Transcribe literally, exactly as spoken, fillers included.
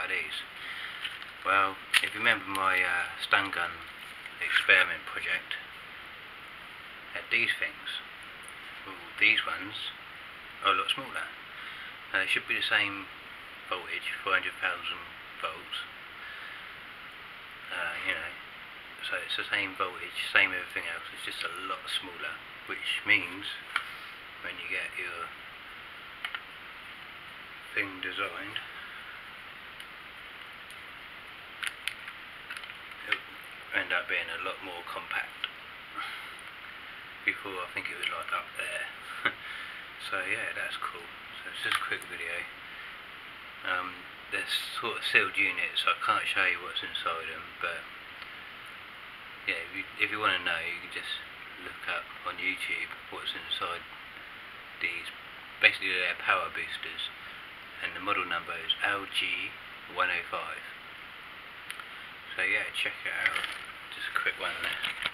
are these? Well, if you remember my uh, stun gun experiment project, I had these things. Well, these ones are a lot smaller. Now they should be the same voltage, four hundred thousand volts. Uh, you know, so it's the same voltage, same everything else. It's just a lot smaller, which means when you get your thing designed, it'll end up being a lot more compact. Before I think it was like up there. So yeah, that's cool. So it's just a quick video. Um, they're sort of sealed units, so I can't show you what's inside them, but yeah, if you, if you want to know, you can just look up on YouTube what's inside these. Basically they're power boosters, and the model number is L G one oh five. So yeah, check it out. Just a quick one there.